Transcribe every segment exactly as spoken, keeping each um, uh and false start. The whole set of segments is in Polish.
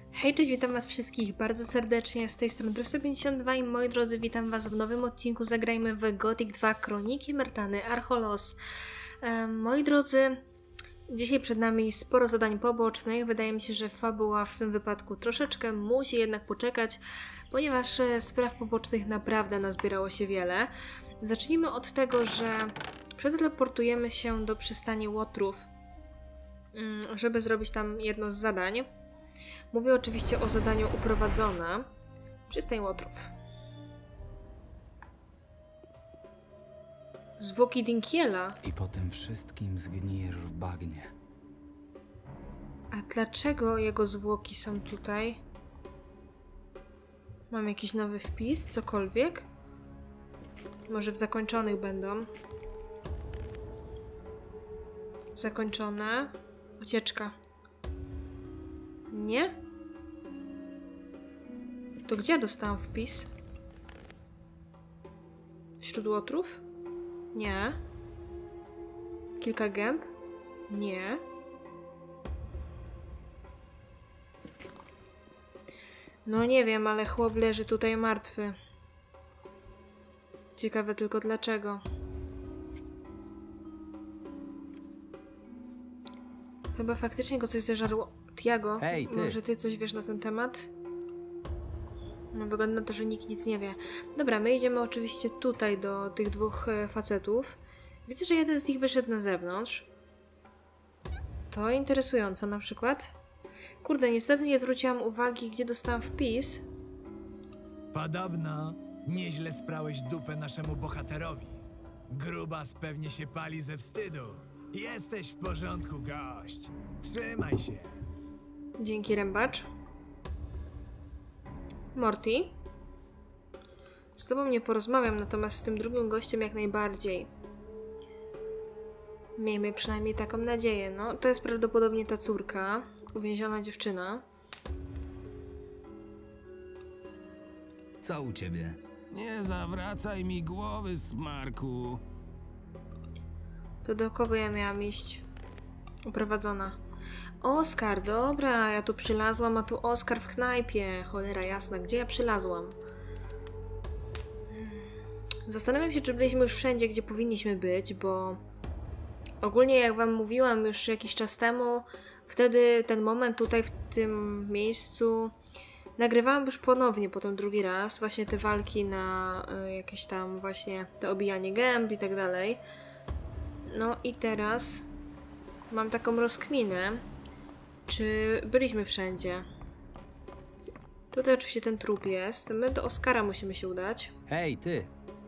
Hej, cześć, witam was wszystkich bardzo serdecznie, z tej strony Drusta pięćdziesiąt dwa i moi drodzy, witam was w nowym odcinku. Zagrajmy w Gothic dwa Kroniki Myrtany Archolos. E, moi drodzy, dzisiaj przed nami sporo zadań pobocznych. Wydaje mi się, że fabuła w tym wypadku troszeczkę musi jednak poczekać, ponieważ spraw pobocznych naprawdę nazbierało się wiele. Zacznijmy od tego, że przeteleportujemy się do przystani Łotrów, żeby zrobić tam jedno z zadań. Mówię oczywiście o zadaniu Uprowadzona. Przystań Łotrów. Zwłoki Dinkiela. I po tym wszystkim zgnijesz w bagnie. A dlaczego jego zwłoki są tutaj? Mam jakiś nowy wpis? Cokolwiek? Może w zakończonych będą. Zakończone. Ucieczka. Nie? To gdzie ja dostałam wpis? Wśród Łotrów? Nie. Kilka gęb? Nie. No nie wiem, ale chłop leży tutaj martwy. Ciekawe tylko dlaczego. Chyba faktycznie go coś zeżarło. Tiago, Hej, ty. Może ty coś wiesz na ten temat? No, wygląda na to, że nikt nic nie wie. Dobra, my idziemy oczywiście tutaj do tych dwóch facetów. Widzę, że jeden z nich wyszedł na zewnątrz. To interesujące na przykład. Kurde, niestety nie zwróciłam uwagi, gdzie dostałam wpis. Podobno nieźle sprałeś dupę naszemu bohaterowi. Grubas pewnie się pali ze wstydu. Jesteś w porządku, gość. Trzymaj się. Dzięki, rębacz. Morty. Z tobą nie porozmawiam, natomiast z tym drugim gościem jak najbardziej. Miejmy przynajmniej taką nadzieję. No, to jest prawdopodobnie ta córka. Uwięziona dziewczyna. Co u ciebie? Nie zawracaj mi głowy, smarku. To do kogo ja miałam iść? Uprowadzona. Oskar, dobra, ja tu przylazłam, a tu Oskar w knajpie. Cholera jasna, gdzie ja przylazłam? Zastanawiam się, czy byliśmy już wszędzie, gdzie powinniśmy być, bo ogólnie jak wam mówiłam już jakiś czas temu, wtedy ten moment tutaj w tym miejscu nagrywałam już ponownie potem drugi raz, właśnie te walki na y, jakieś tam właśnie to obijanie gęb i tak dalej. No i teraz mam taką rozkminę, czy byliśmy wszędzie. Tutaj oczywiście ten trup jest. My do Oskara musimy się udać. Hej, ty!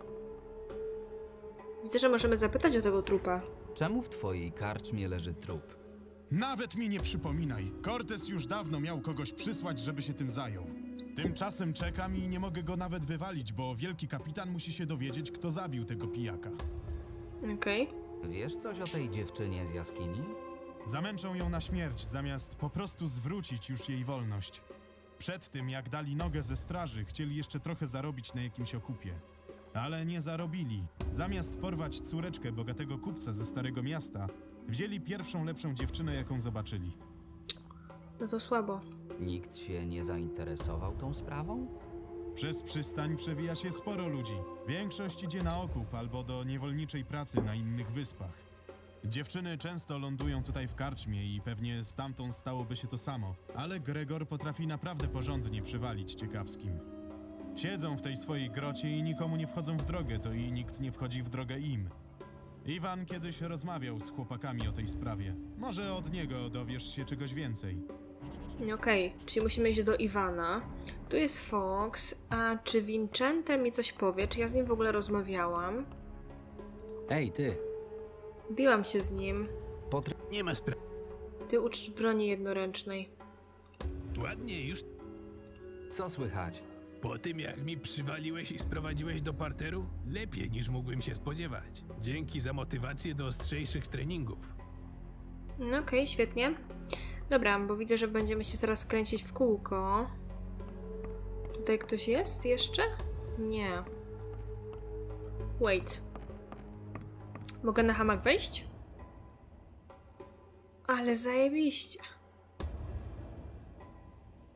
Widzę, że możemy zapytać o tego trupa. Czemu w twojej karczmie leży trup? Nawet mi nie przypominaj. Cortez już dawno miał kogoś przysłać, żeby się tym zajął. Tymczasem czekam i nie mogę go nawet wywalić, bo wielki kapitan musi się dowiedzieć, kto zabił tego pijaka. Okej. Okay. Wiesz coś o tej dziewczynie z jaskini? Zamęczą ją na śmierć, zamiast po prostu zwrócić już jej wolność. Przed tym, jak dali nogę ze straży, chcieli jeszcze trochę zarobić na jakimś okupie. Ale nie zarobili. Zamiast porwać córeczkę bogatego kupca ze Starego Miasta, wzięli pierwszą lepszą dziewczynę, jaką zobaczyli. No to słabo. Nikt się nie zainteresował tą sprawą? Przez przystań przewija się sporo ludzi. Większość idzie na okup albo do niewolniczej pracy na innych wyspach. Dziewczyny często lądują tutaj w karczmie i pewnie stamtąd stałoby się to samo, ale Gregor potrafi naprawdę porządnie przywalić ciekawskim. Siedzą w tej swojej grocie i nikomu nie wchodzą w drogę, to i nikt nie wchodzi w drogę im. Iwan kiedyś rozmawiał z chłopakami o tej sprawie. Może od niego dowiesz się czegoś więcej. Okej, okay, czyli musimy iść do Iwana. Tu jest Fox, a czy Vincente mi coś powie? Czy ja z nim w ogóle rozmawiałam? Ej, ty! Biłam się z nim. Potr... Nie ma sprawy. Ty uczysz broni jednoręcznej. Ładnie już. Co słychać? Po tym, jak mi przywaliłeś i sprowadziłeś do parteru, lepiej niż mógłbym się spodziewać. Dzięki za motywację do ostrzejszych treningów. No okej, okay, świetnie. Dobra, bo widzę, że będziemy się zaraz kręcić w kółko. Tutaj ktoś jest jeszcze? Nie. Wait. Mogę na hamak wejść? Ale zajebiście.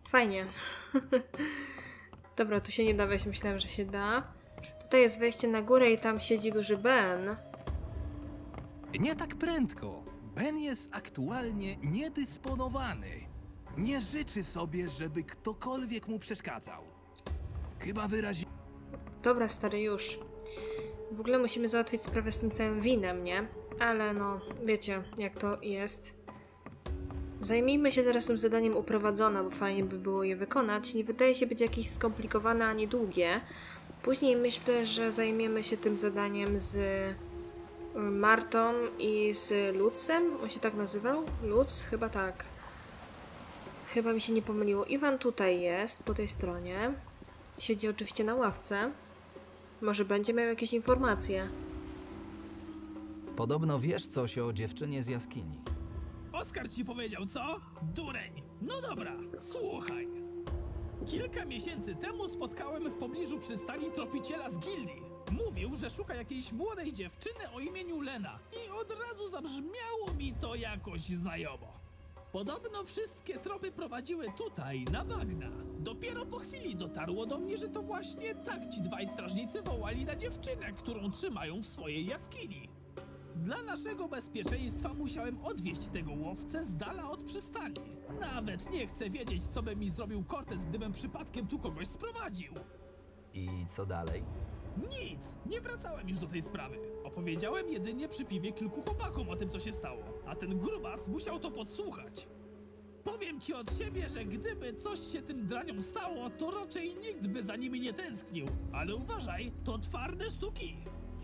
Fajnie. Dobra, tu się nie da wejść, myślałem, że się da. Tutaj jest wejście na górę i tam siedzi duży Ben. Nie tak prędko. Ben jest aktualnie niedysponowany. Nie życzy sobie, żeby ktokolwiek mu przeszkadzał. Chyba wyrazi... Dobra, stary, już. W ogóle musimy załatwić sprawę z tym całym winem, nie? Ale no, wiecie, jak to jest. Zajmijmy się teraz tym zadaniem uprowadzona, bo fajnie by było je wykonać. Nie wydaje się być jakieś skomplikowane ani długie. Później myślę, że zajmiemy się tym zadaniem z Martą i z Lutzem. On się tak nazywał? Lutz? Chyba tak. Chyba mi się nie pomyliło. Iwan tutaj jest, po tej stronie. Siedzi oczywiście na ławce. Może będzie miał jakieś informacje. Podobno wiesz coś o dziewczynie z jaskini. Oskar ci powiedział, co? Dureń! No dobra, słuchaj. Kilka miesięcy temu spotkałem w pobliżu przystani tropiciela z gildii. Mówił, że szuka jakiejś młodej dziewczyny o imieniu Lena. I od razu zabrzmiało mi to jakoś znajomo. Podobno wszystkie tropy prowadziły tutaj, na bagna. Dopiero po chwili dotarło do mnie, że to właśnie tak ci dwaj strażnicy wołali na dziewczynę, którą trzymają w swojej jaskini. Dla naszego bezpieczeństwa musiałem odwieźć tego łowcę z dala od przystani. Nawet nie chcę wiedzieć, co by mi zrobił Cortez, gdybym przypadkiem tu kogoś sprowadził. I co dalej? Nic! Nie wracałem już do tej sprawy. Opowiedziałem jedynie przy piwie kilku chłopakom o tym, co się stało. A ten grubas musiał to podsłuchać. Powiem ci od siebie, że gdyby coś się tym draniom stało, to raczej nikt by za nimi nie tęsknił. Ale uważaj, to twarde sztuki.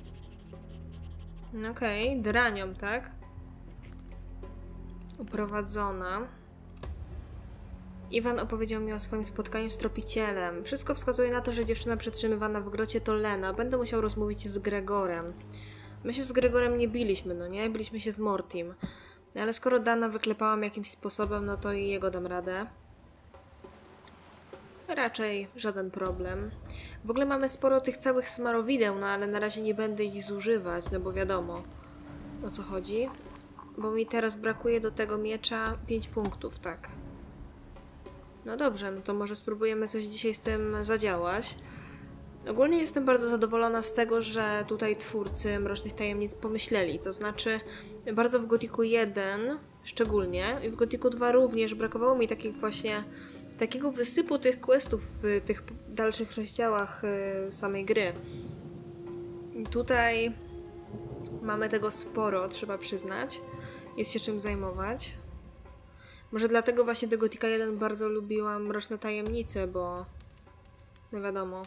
Okej, okay, dranią, tak? Uprowadzona. Iwan opowiedział mi o swoim spotkaniu z tropicielem. Wszystko wskazuje na to, że dziewczyna przetrzymywana w grocie to Lena. Będę musiał rozmówić z Gregorem. My się z Gregorem nie biliśmy, no nie? Biliśmy się z Mortim. Ale skoro Dana wyklepałam jakimś sposobem, no to i jego dam radę. Raczej żaden problem. W ogóle mamy sporo tych całych smarowideł, no ale na razie nie będę ich zużywać, no bo wiadomo o co chodzi. Bo mi teraz brakuje do tego miecza pięć punktów, tak. No dobrze, no to może spróbujemy coś dzisiaj z tym zadziałać. Ogólnie jestem bardzo zadowolona z tego, że tutaj twórcy Mrocznych Tajemnic pomyśleli. To znaczy, bardzo w Gothicu jeden szczególnie i w Gothicu dwa również brakowało mi takich właśnie takiego wysypu tych questów w tych dalszych rozdziałach samej gry. I tutaj mamy tego sporo, trzeba przyznać. Jest się czym zajmować. Może dlatego właśnie do Gothica jeden bardzo lubiłam Mroczne Tajemnice, bo no wiadomo.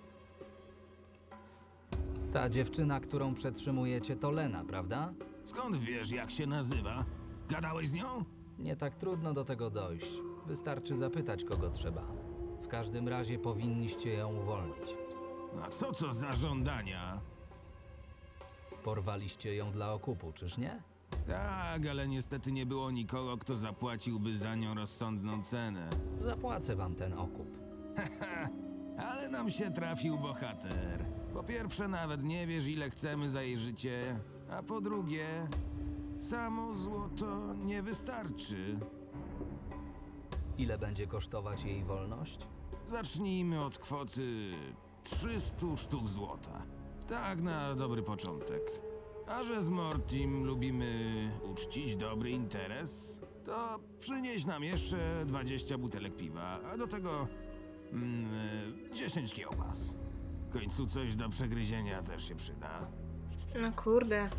Ta dziewczyna, którą przetrzymujecie, to Lena, prawda? Skąd wiesz, jak się nazywa? Gadałeś z nią? Nie tak trudno do tego dojść. Wystarczy zapytać, kogo trzeba. W każdym razie powinniście ją uwolnić. A co to za żądania? Porwaliście ją dla okupu, czyż nie? Tak, ale niestety nie było nikogo, kto zapłaciłby za nią rozsądną cenę. Zapłacę wam ten okup. Ale nam się trafił bohater. Po pierwsze, nawet nie wiesz, ile chcemy za jej życie, a po drugie, samo złoto nie wystarczy. Ile będzie kosztować jej wolność? Zacznijmy od kwoty trzystu sztuk złota. Tak na dobry początek. A że z Mortim lubimy uczcić dobry interes, to przynieś nam jeszcze dwadzieścia butelek piwa, a do tego mm, dziesięć kiełbas. W końcu coś do przegryzienia też się przyda. No kurde.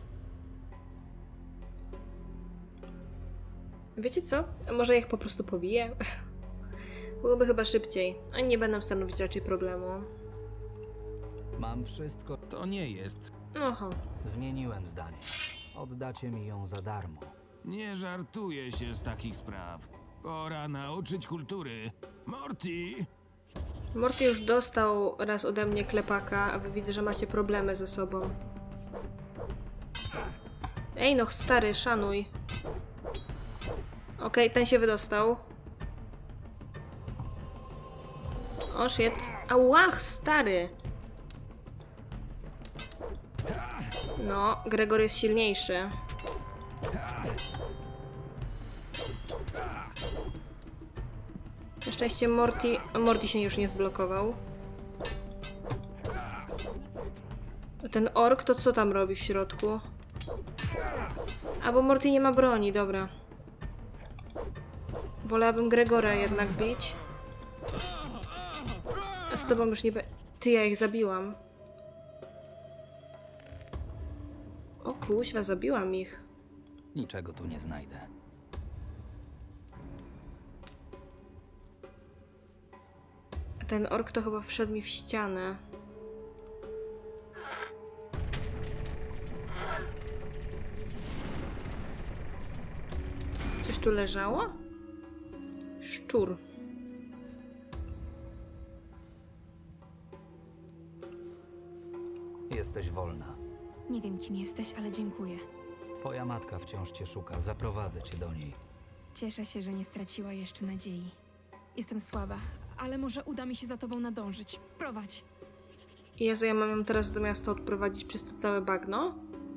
Wiecie co? A może ich po prostu pobiję? Byłoby chyba szybciej. Oni nie będą stanowić raczej problemu. Mam wszystko. To nie jest. Oho. Zmieniłem zdanie. Oddacie mi ją za darmo. Nie żartuje się z takich spraw. Pora nauczyć kultury. Morty! Morty już dostał raz ode mnie klepaka, a wy widzę, że macie problemy ze sobą. Ej no, stary, szanuj. Okej, okay, ten się wydostał. O shit. Ałach, stary! No, Gregor jest silniejszy. Na szczęście Morty... Morty się już nie zblokował. A ten ork to co tam robi w środku? A bo Morty nie ma broni, dobra. Wolałabym Gregora jednak bić. A z tobą już nie be... Ty, ja ich zabiłam. O kuźwa, zabiłam ich. Niczego tu nie znajdę. A ten ork to chyba wszedł mi w ścianę. Coś tu leżało? Szczur. Jesteś wolna. Nie wiem, kim jesteś, ale dziękuję. Twoja matka wciąż cię szuka. Zaprowadzę cię do niej. Cieszę się, że nie straciła jeszcze nadziei. Jestem słaba, ale może uda mi się za tobą nadążyć. Prowadź. Jezu, ja mam ją teraz do miasta odprowadzić przez to całe bagno?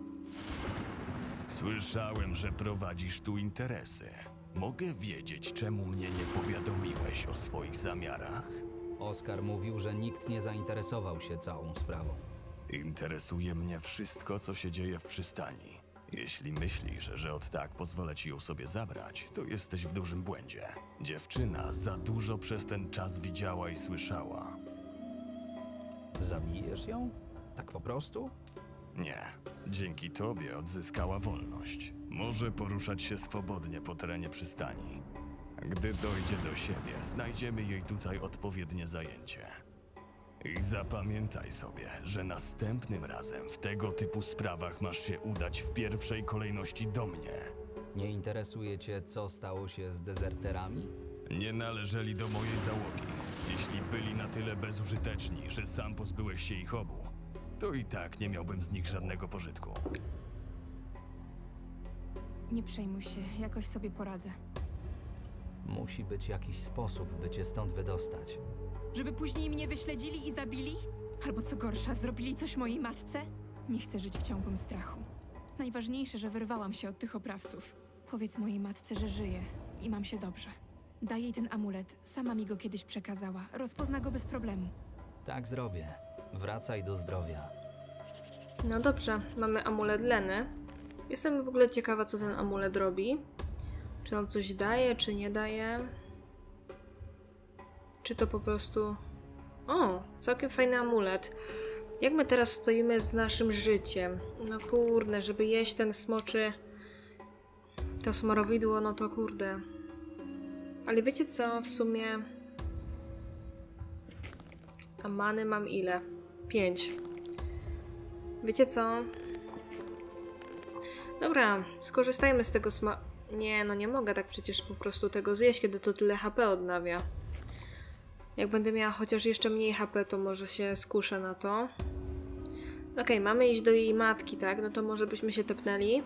Słyszałem, że prowadzisz tu interesy. Mogę wiedzieć, czemu mnie nie powiadomiłeś o swoich zamiarach? Oskar mówił, że nikt nie zainteresował się całą sprawą. Interesuje mnie wszystko, co się dzieje w przystani. Jeśli myślisz, że od tak pozwolę ci ją sobie zabrać, to jesteś w dużym błędzie. Dziewczyna za dużo przez ten czas widziała i słyszała. Zabijesz ją? Tak po prostu? Nie. Dzięki tobie odzyskała wolność. Może poruszać się swobodnie po terenie przystani. Gdy dojdzie do siebie, znajdziemy jej tutaj odpowiednie zajęcie. I zapamiętaj sobie, że następnym razem w tego typu sprawach masz się udać w pierwszej kolejności do mnie. Nie interesuje cię, co stało się z dezerterami? Nie należeli do mojej załogi. Jeśli byli na tyle bezużyteczni, że sam pozbyłeś się ich obu, to i tak nie miałbym z nich żadnego pożytku. Nie przejmuj się, jakoś sobie poradzę. Musi być jakiś sposób, by cię stąd wydostać. Żeby później mnie wyśledzili i zabili? Albo co gorsza, zrobili coś mojej matce? Nie chcę żyć w ciągłym strachu. Najważniejsze, że wyrwałam się od tych oprawców. Powiedz mojej matce, że żyję i mam się dobrze. Daj jej ten amulet, sama mi go kiedyś przekazała. Rozpozna go bez problemu. Tak zrobię. Wracaj do zdrowia. No dobrze, mamy amulet Leny. Jestem w ogóle ciekawa, co ten amulet robi. Czy on coś daje, czy nie daje? Czy to po prostu... O, całkiem fajny amulet. Jak my teraz stoimy z naszym życiem? No kurde, żeby jeść ten smoczy... To smarowidło, no to kurde. Ale wiecie co, w sumie... A many mam ile? Pięć. Wiecie co? Dobra, skorzystajmy z tego sma... Nie, no nie mogę tak przecież po prostu tego zjeść, kiedy to tyle H P odnawia. Jak będę miała chociaż jeszcze mniej H P, to może się skuszę na to. Okej, okay, mamy iść do jej matki, tak? No to może byśmy się tepnęli.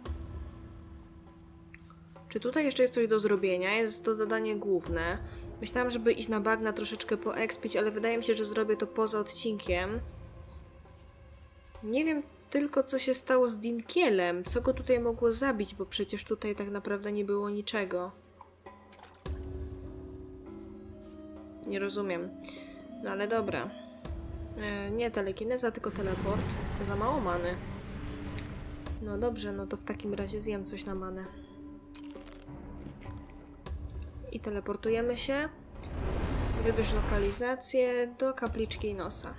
Czy tutaj jeszcze jest coś do zrobienia? Jest to zadanie główne. Myślałam, żeby iść na bagna troszeczkę poekspić, ale wydaje mi się, że zrobię to poza odcinkiem. Nie wiem tylko, co się stało z Dinkielem. Co go tutaj mogło zabić, bo przecież tutaj tak naprawdę nie było niczego. Nie rozumiem. No ale dobra. E, nie telekineza, tylko teleport. Za mało many. No dobrze, no to w takim razie zjem coś na manę. I teleportujemy się. Wybierz lokalizację do kapliczki nosa.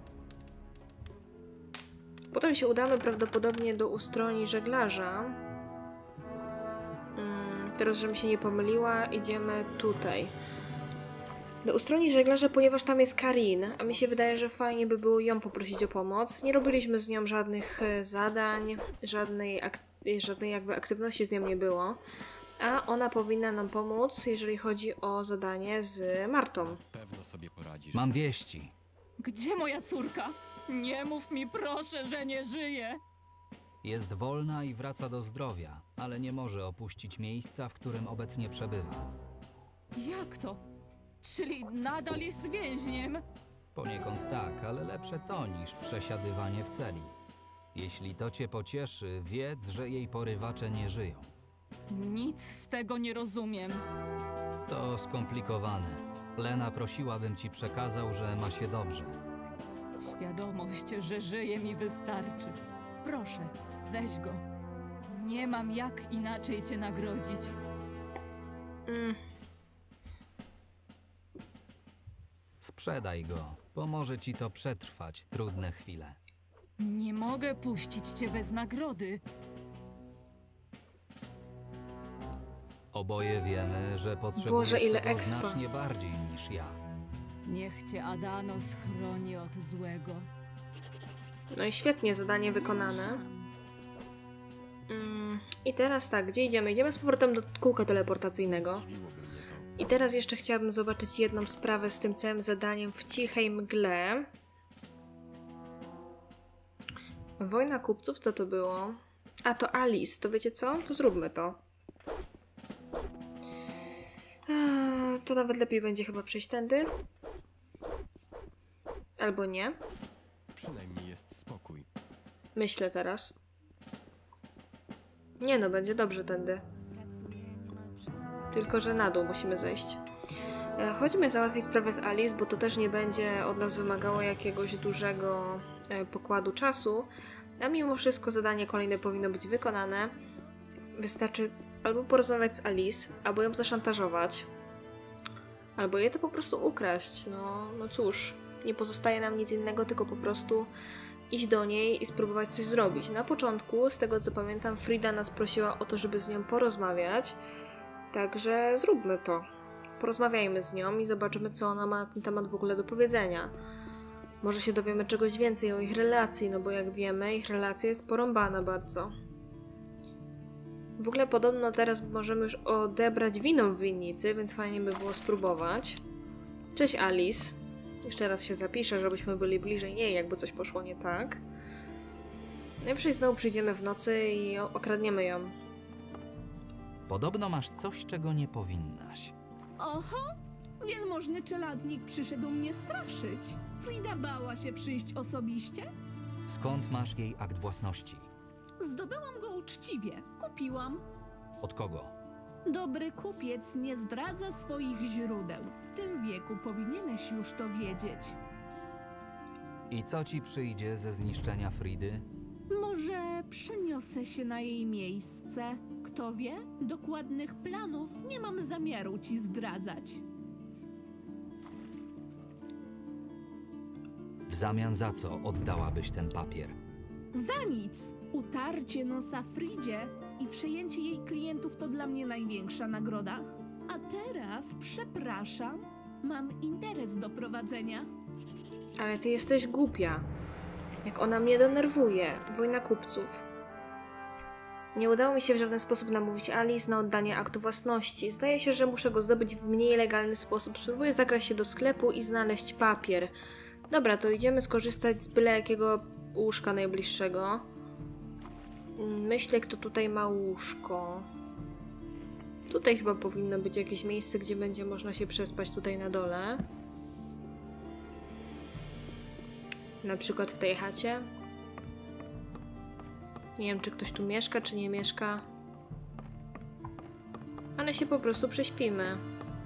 Potem się udamy prawdopodobnie do ustroni żeglarza. Hmm, teraz, żebym się nie pomyliła, idziemy tutaj. Do ustroni żeglarza, ponieważ tam jest Karin, a mi się wydaje, że fajnie by było ją poprosić o pomoc. Nie robiliśmy z nią żadnych zadań, żadnej, żadnej jakby aktywności z nią nie było. A ona powinna nam pomóc, jeżeli chodzi o zadanie z Martą. Pewno sobie poradzisz. Mam wieści. Gdzie moja córka? Nie mów mi proszę, że nie żyje! Jest wolna i wraca do zdrowia, ale nie może opuścić miejsca, w którym obecnie przebywa. Jak to? Czyli nadal jest więźniem? Poniekąd tak, ale lepsze to niż przesiadywanie w celi. Jeśli to cię pocieszy, wiedz, że jej porywacze nie żyją. Nic z tego nie rozumiem. To skomplikowane. Lena prosiła, bym ci przekazał, że ma się dobrze. Świadomość, że żyje, mi wystarczy. Proszę, weź go. Nie mam jak inaczej cię nagrodzić. Mm. Sprzedaj go. Pomoże ci to przetrwać trudne chwile. Nie mogę puścić cię bez nagrody. Oboje wiemy, że potrzebujesz Boże, ile tego expa. znacznie bardziej niż ja. Niech cię Adanos chroni od złego. No i świetnie, zadanie wykonane. Mm, I teraz tak, gdzie idziemy? Idziemy z powrotem do kółka teleportacyjnego. I teraz jeszcze chciałabym zobaczyć jedną sprawę z tym całym zadaniem w cichej mgle. Wojna kupców, co to było? A, to Alice, to wiecie co? To zróbmy to. Eee, to nawet lepiej będzie chyba przejść tędy. Albo nie. Przynajmniej jest spokój. Myślę teraz. Nie no, będzie dobrze tędy. Tylko, że na dół musimy zejść. E, chodźmy załatwić sprawę z Alice, bo to też nie będzie od nas wymagało jakiegoś dużego e, pokładu czasu. A mimo wszystko zadanie kolejne powinno być wykonane. Wystarczy albo porozmawiać z Alice, albo ją zaszantażować. Albo je to po prostu ukraść. No, no cóż, nie pozostaje nam nic innego, tylko po prostu iść do niej i spróbować coś zrobić. Na początku, z tego co pamiętam, Frida nas prosiła o to, żeby z nią porozmawiać. Także zróbmy to. Porozmawiajmy z nią i zobaczymy, co ona ma na ten temat w ogóle do powiedzenia. Może się dowiemy czegoś więcej o ich relacji, no bo jak wiemy, ich relacja jest porąbana bardzo. W ogóle podobno teraz możemy już odebrać wino w winnicy, więc fajnie by było spróbować. Cześć Alice. Jeszcze raz się zapiszę, żebyśmy byli bliżej niej, jakby coś poszło nie tak. Najwyżej znowu przyjdziemy w nocy i okradniemy ją. Podobno masz coś, czego nie powinnaś. Oho! Wielmożny czeladnik przyszedł mnie straszyć. Frida bała się przyjść osobiście? Skąd masz jej akt własności? Zdobyłam go uczciwie. Kupiłam. Od kogo? Dobry kupiec nie zdradza swoich źródeł. W tym wieku powinieneś już to wiedzieć. I co ci przyjdzie ze zniszczenia Fridy? Może przeniosę się na jej miejsce. Kto wie? Dokładnych planów nie mam zamiaru ci zdradzać. W zamian za co oddałabyś ten papier? Za nic! Utarcie nosa Fridzie i przejęcie jej klientów to dla mnie największa nagroda. A teraz, przepraszam, mam interes do prowadzenia. Ale ty jesteś głupia. Jak ona mnie denerwuje. Wojna kupców. Nie udało mi się w żaden sposób namówić Alice na oddanie aktu własności. Zdaje się, że muszę go zdobyć w mniej legalny sposób. Spróbuję zakraść się do sklepu i znaleźć papier. Dobra, to idziemy skorzystać z byle jakiego łóżka najbliższego. Myślę, kto tutaj ma łóżko. Tutaj chyba powinno być jakieś miejsce, gdzie będzie można się przespać tutaj na dole. Na przykład w tej chacie. Nie wiem, czy ktoś tu mieszka, czy nie mieszka. Ale się po prostu prześpimy.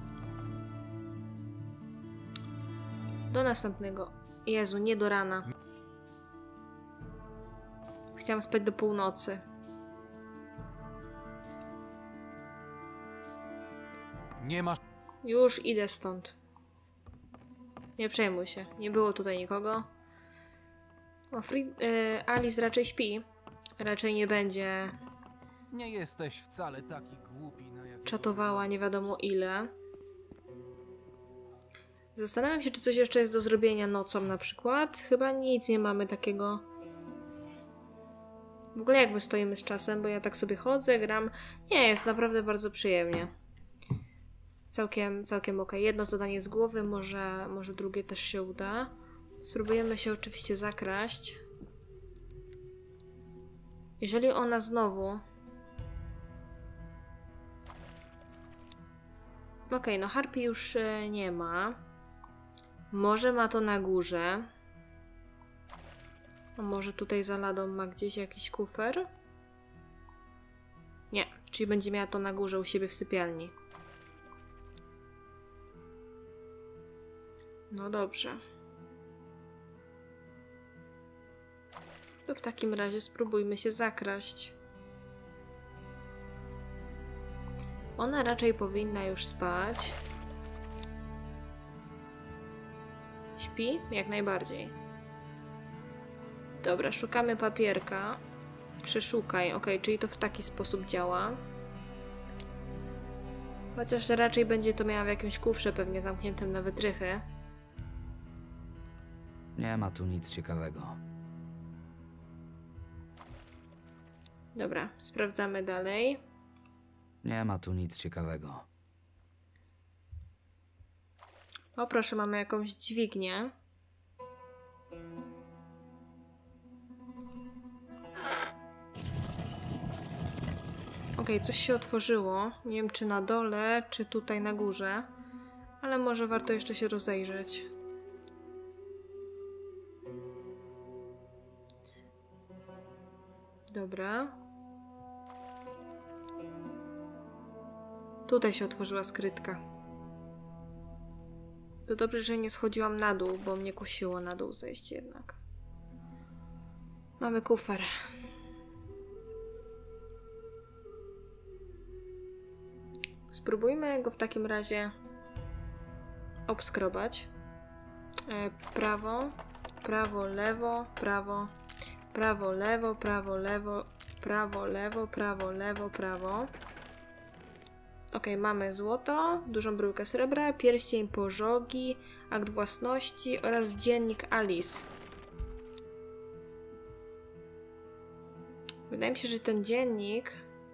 Do następnego. Jezu, nie do rana. Chciałam spać do północy. Nie masz... Już idę stąd. Nie przejmuj się. Nie było tutaj nikogo. O, Free, y, Alice raczej śpi. Raczej nie będzie Nie jesteś wcale taki głupi, na jak... czatowała nie wiadomo ile. Zastanawiam się, czy coś jeszcze jest do zrobienia nocą na przykład. Chyba nic nie mamy takiego. W ogóle jak my stoimy z czasem, bo ja tak sobie chodzę, gram. Nie, jest naprawdę bardzo przyjemnie. Całkiem, całkiem okej. Jedno zadanie z głowy, może, może drugie też się uda. Spróbujemy się oczywiście zakraść. Jeżeli ona znowu... Okej, okay, no harpii już e, nie ma. Może ma to na górze. A może tutaj za ladą ma gdzieś jakiś kufer? Nie, czyli będzie miała to na górze u siebie w sypialni. No dobrze. To w takim razie spróbujmy się zakraść. Ona raczej powinna już spać. Śpi? Jak najbardziej. Dobra, szukamy papierka. Przeszukaj. Ok, czyli to w taki sposób działa. Chociaż raczej będzie to miała w jakimś kufrze, pewnie zamkniętym na wytrychy. Nie ma tu nic ciekawego. Dobra, sprawdzamy dalej. Nie ma tu nic ciekawego. O, proszę, mamy jakąś dźwignię. Okej, coś się otworzyło. Nie wiem, czy na dole, czy tutaj na górze. Ale może warto jeszcze się rozejrzeć. Dobra. Tutaj się otworzyła skrytka. To dobrze, że nie schodziłam na dół, bo mnie kusiło na dół zejść jednak. Mamy kufer. Spróbujmy go w takim razie obskrobać. E, prawo, prawo, lewo, prawo, prawo, lewo, prawo, lewo, prawo, lewo, prawo, lewo, prawo. Ok, mamy złoto, dużą bryłkę srebra, pierścień pożogi, akt własności oraz dziennik Alice. Wydaje mi się, że ten dziennik...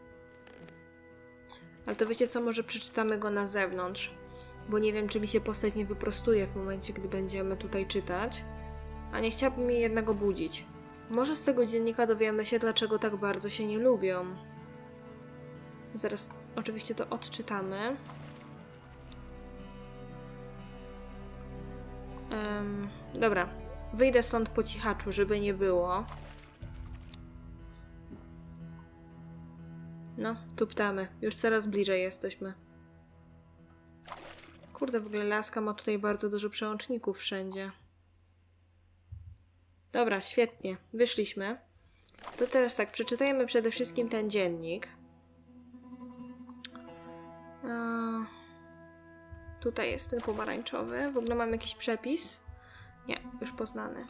Ale to wiecie co, może przeczytamy go na zewnątrz, bo nie wiem, czy mi się postać nie wyprostuje w momencie, gdy będziemy tutaj czytać, a nie chciałabym jej jednak budzić. Może z tego dziennika dowiemy się, dlaczego tak bardzo się nie lubią. Zaraz oczywiście to odczytamy. Um, dobra, wyjdę stąd po cichaczu, żeby nie było. No, tu ptamy. Już coraz bliżej jesteśmy. Kurde, w ogóle laska ma tutaj bardzo dużo przełączników wszędzie. Dobra, świetnie. Wyszliśmy. To teraz tak, przeczytajmy przede wszystkim ten dziennik. Eee, tutaj jest ten pomarańczowy. W ogóle mam jakiś przepis? Nie, już poznany.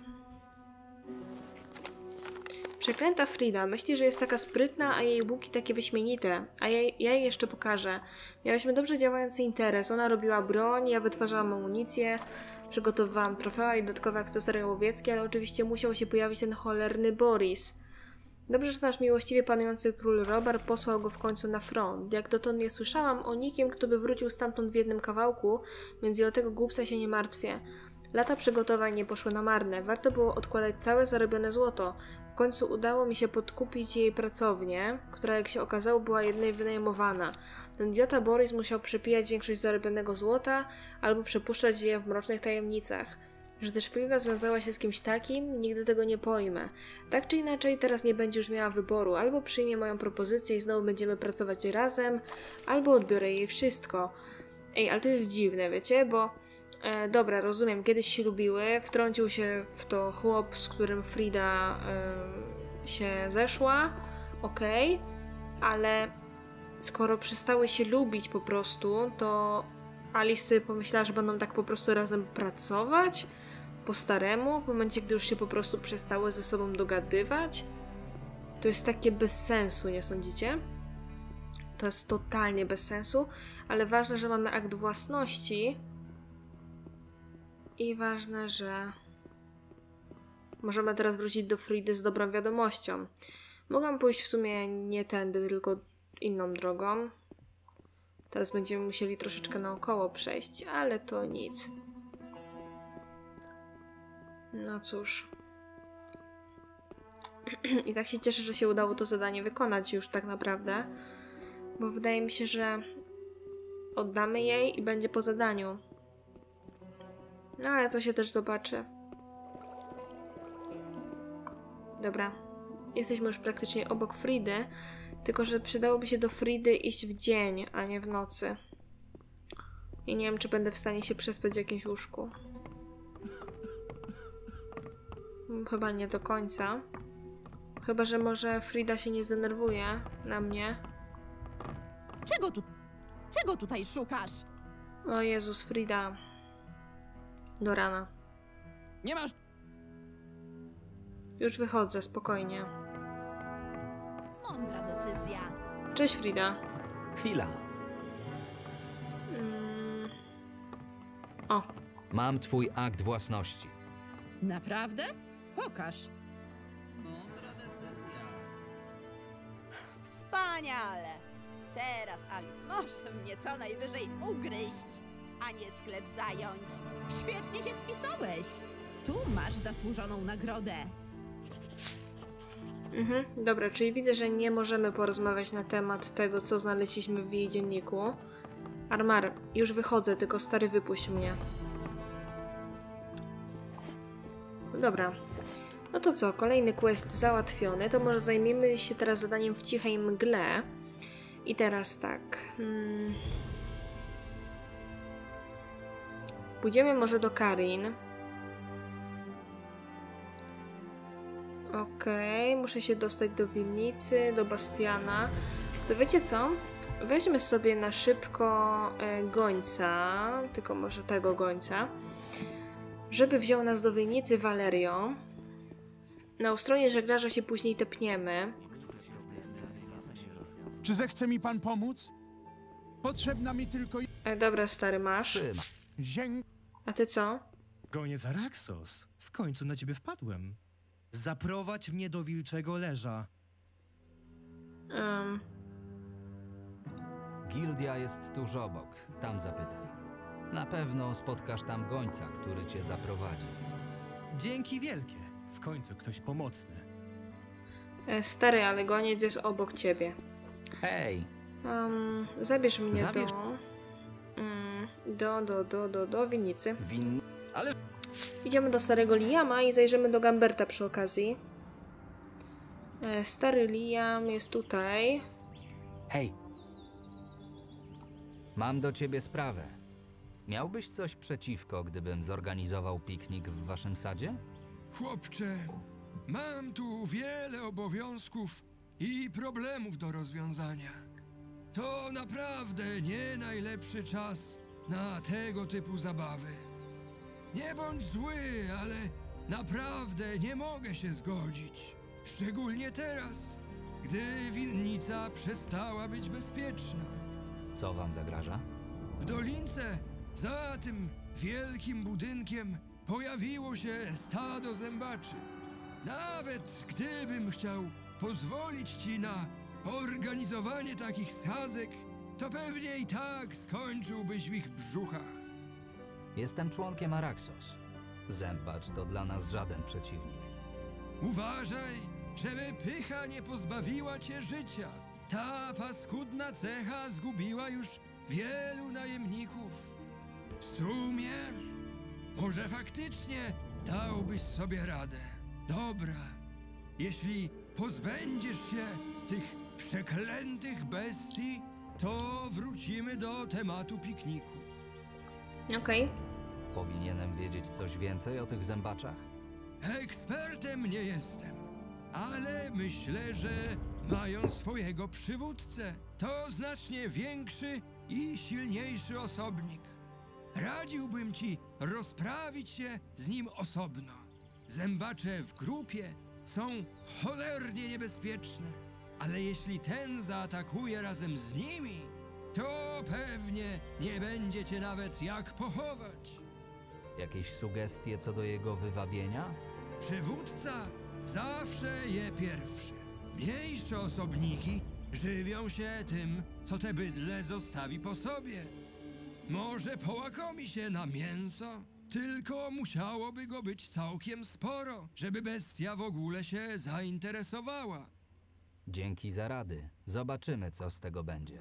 Przeklęta Frida myśli, że jest taka sprytna, a jej buki takie wyśmienite. A ja, ja jej jeszcze pokażę. Miałyśmy dobrze działający interes. Ona robiła broń, ja wytwarzałam amunicję, przygotowywałam trofea i dodatkowe akcesoria łowieckie, ale oczywiście musiał się pojawić ten cholerny Boris. Dobrze, że nasz miłościwie panujący król Robert posłał go w końcu na front. Jak dotąd nie słyszałam o nikim, kto by wrócił stamtąd w jednym kawałku, więc i o tego głupca się nie martwię. Lata przygotowań nie poszły na marne. Warto było odkładać całe zarobione złoto. W końcu udało mi się podkupić jej pracownię, która jak się okazało była jednej wynajmowana. Ten idiota Boris musiał przepijać większość zarobionego złota albo przepuszczać je w mrocznych tajemnicach. Że też Frida związała się z kimś takim, nigdy tego nie pojmę. Tak czy inaczej, teraz nie będzie już miała wyboru. Albo przyjmie moją propozycję i znowu będziemy pracować razem, albo odbiorę jej wszystko. Ej, ale to jest dziwne, wiecie, bo... E, dobra, rozumiem, kiedyś się lubiły, wtrącił się w to chłop, z którym Frida e, się zeszła, okej, okay, ale skoro przestały się lubić po prostu, to Alice sobie pomyślała, że będą tak po prostu razem pracować po staremu, w momencie, gdy już się po prostu przestały ze sobą dogadywać. To jest takie bez sensu, nie sądzicie? To jest totalnie bez sensu, ale ważne, że mamy akt własności. I ważne, że możemy teraz wrócić do Fridy z dobrą wiadomością. Mogłam pójść w sumie nie tędy, tylko inną drogą. Teraz będziemy musieli troszeczkę naokoło przejść, ale to nic. No cóż. I tak się cieszę, że się udało to zadanie wykonać już tak naprawdę. Bo wydaje mi się, że oddamy jej i będzie po zadaniu. No ale to się też zobaczy. Dobra. Jesteśmy już praktycznie obok Fridy, tylko że przydałoby się do Fridy iść w dzień, a nie w nocy. I nie wiem, czy będę w stanie się przespać w jakimś łóżku. chyba nie do końca. Chyba, że może Frida się nie zdenerwuje na mnie. Czego tu... Czego tutaj szukasz? O Jezus, Frida. Do rana. Nie masz... Już wychodzę, spokojnie. Mądra decyzja. Cześć, Frida. Chwila. Mm. O. Mam twój akt własności. Naprawdę? Pokaż. Mądra decyzja. Wspaniale! Teraz Alice może mnie co najwyżej ugryźć, a nie sklep zająć. Świetnie się spisałeś. Tu masz zasłużoną nagrodę. Mhm, dobra, czyli widzę, że nie możemy porozmawiać na temat tego, co znaleźliśmy w jej dzienniku. Armar, już wychodzę, tylko stary, wypuść mnie. Dobra. No to co, kolejny quest załatwiony, to może zajmiemy się teraz zadaniem w cichej mgle. I teraz tak. Hmm. Pójdziemy może do Karin. Okej, okay, muszę się dostać do winnicy, do Bastiana. To wiecie co? Weźmy sobie na szybko e, gońca, tylko może tego gońca, żeby wziął nas do winnicy Valerio. Na ustronie żeglarza się później tepniemy. Czy zechce mi pan pomóc? Potrzebna mi tylko... E, dobra, stary, masz. Zięg... A ty co? Goniec Araxos. W końcu na ciebie wpadłem. Zaprowadź mnie do wilczego leża. Um. Gildia jest tuż obok. Tam zapytaj. Na pewno spotkasz tam gońca, który cię zaprowadzi. Dzięki wielkie. W końcu ktoś pomocny. E, stary, ale goniec jest obok ciebie. Hej! Um, zabierz mnie Zabierz... do... Um, do, do, do, do, do winnicy. Win... Ale... Idziemy do starego Liama i zajrzymy do Gamberta przy okazji. E, stary Liam jest tutaj. Hej! Mam do ciebie sprawę. Miałbyś coś przeciwko, gdybym zorganizował piknik w waszym sadzie? Chłopcze, mam tu wiele obowiązków i problemów do rozwiązania. To naprawdę nie najlepszy czas na tego typu zabawy. Nie bądź zły, ale naprawdę nie mogę się zgodzić. Szczególnie teraz, gdy winnica przestała być bezpieczna. Co wam zagraża? W dolince, za tym wielkim budynkiem, pojawiło się stado zębaczy. Nawet gdybym chciał pozwolić ci na organizowanie takich sadzek, to pewnie i tak skończyłbyś w ich brzuchach. Jestem członkiem Araxos. Zębacz to dla nas żaden przeciwnik. Uważaj, żeby pycha nie pozbawiła cię życia. Ta paskudna cecha zgubiła już wielu najemników. W sumie, może faktycznie dałbyś sobie radę. Dobra, jeśli pozbędziesz się tych przeklętych bestii, to wrócimy do tematu pikniku. Okej. Okay. Powinienem wiedzieć coś więcej o tych zębaczach? Ekspertem nie jestem, ale myślę, że mają swojego przywódcę. To znacznie większy i silniejszy osobnik. Radziłbym ci rozprawić się z nim osobno. Zębacze w grupie są cholernie niebezpieczne, ale jeśli ten zaatakuje razem z nimi, to pewnie nie będzie cię nawet jak pochować. Jakieś sugestie co do jego wywabienia? Przywódca zawsze je pierwszy. Mniejsze osobniki żywią się tym, co te bydle zostawi po sobie. Może połakomi się na mięso, tylko musiałoby go być całkiem sporo, żeby bestia w ogóle się zainteresowała. Dzięki za rady. Zobaczymy, co z tego będzie.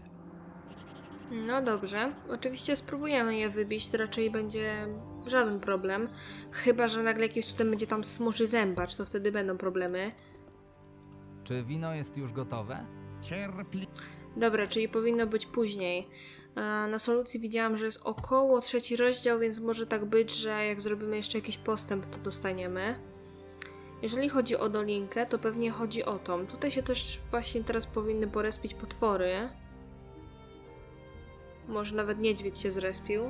No dobrze. Oczywiście spróbujemy je wybić, to raczej będzie żaden problem. Chyba że nagle jakimś cudem będzie tam smoczy zębacz, to wtedy będą problemy. Czy wino jest już gotowe? Cierpli... Dobra, czyli powinno być później. Na solucji widziałam, że jest około trzeci rozdział, więc może tak być, że jak zrobimy jeszcze jakiś postęp, to dostaniemy. Jeżeli chodzi o dolinkę, to pewnie chodzi o tą. Tutaj się też właśnie teraz powinny porespić potwory. Może nawet niedźwiedź się zrespił.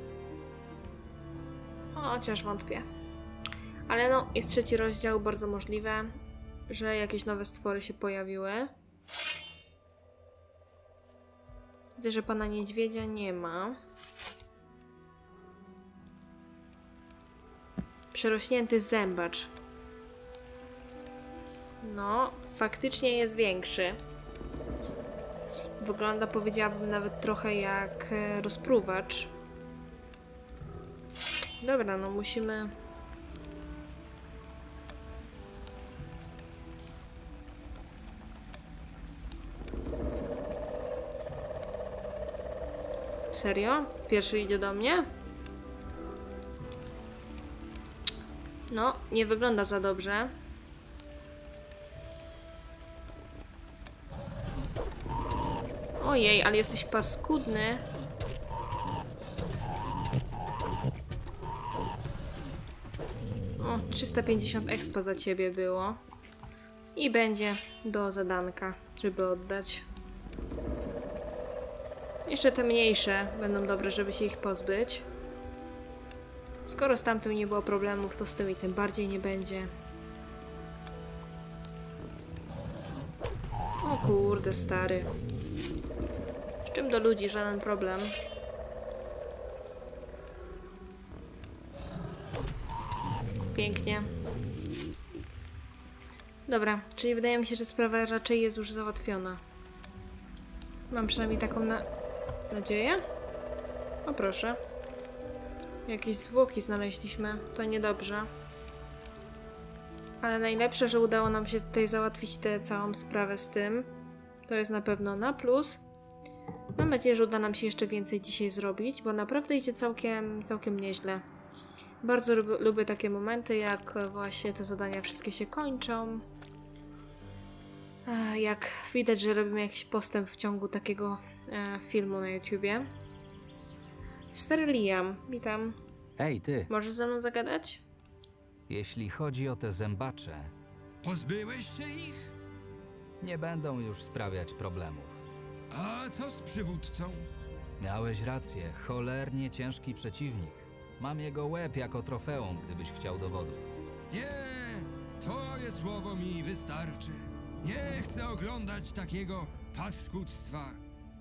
O, chociaż wątpię. Ale no, jest trzeci rozdział, bardzo możliwe, że jakieś nowe stwory się pojawiły. Widzę, że pana niedźwiedzia nie ma. Przerośnięty zębacz. No, faktycznie jest większy. Wygląda, powiedziałabym, nawet trochę jak rozpruwacz. Dobra, no musimy... Serio? Pierwszy idzie do mnie? No, nie wygląda za dobrze. Ojej, ale jesteś paskudny. O, trzysta pięćdziesiąt expa za ciebie było. I będzie do zadanka, żeby oddać. Jeszcze te mniejsze będą dobre, żeby się ich pozbyć. Skoro z tamtym nie było problemów, to z tymi tym bardziej nie będzie. O kurde, stary. Z czym do ludzi żaden problem. Pięknie. Dobra, czyli wydaje mi się, że sprawa raczej jest już załatwiona. Mam przynajmniej taką na... nadzieję? O proszę. Jakieś zwłoki znaleźliśmy. To niedobrze. Ale najlepsze, że udało nam się tutaj załatwić tę całą sprawę z tym. To jest na pewno na plus. Mam nadzieję, że uda nam się jeszcze więcej dzisiaj zrobić, bo naprawdę idzie całkiem, całkiem nieźle. Bardzo lubię, lubię takie momenty, jak właśnie te zadania wszystkie się kończą. Jak widać, że robimy jakiś postęp w ciągu takiego e, filmu na YouTubie. Stary Liam, witam. Hej, ty. Możesz ze mną zagadać? Jeśli chodzi o te zębacze... Pozbyłeś się ich? Nie będą już sprawiać problemów. A co z przywódcą? Miałeś rację, cholernie ciężki przeciwnik. Mam jego łeb jako trofeum, gdybyś chciał dowodów. Nie, twoje słowo mi wystarczy. Nie chcę oglądać takiego paskudztwa.